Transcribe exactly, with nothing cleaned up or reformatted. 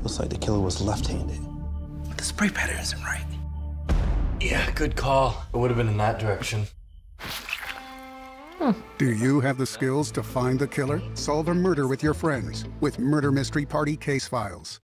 Looks like the killer was left-handed. But the spray pattern isn't right. Yeah, good call. It would have been in that direction. Hmm. Do you have the skills to find the killer? Solve a murder with your friends with Murder Mystery Party Case Files.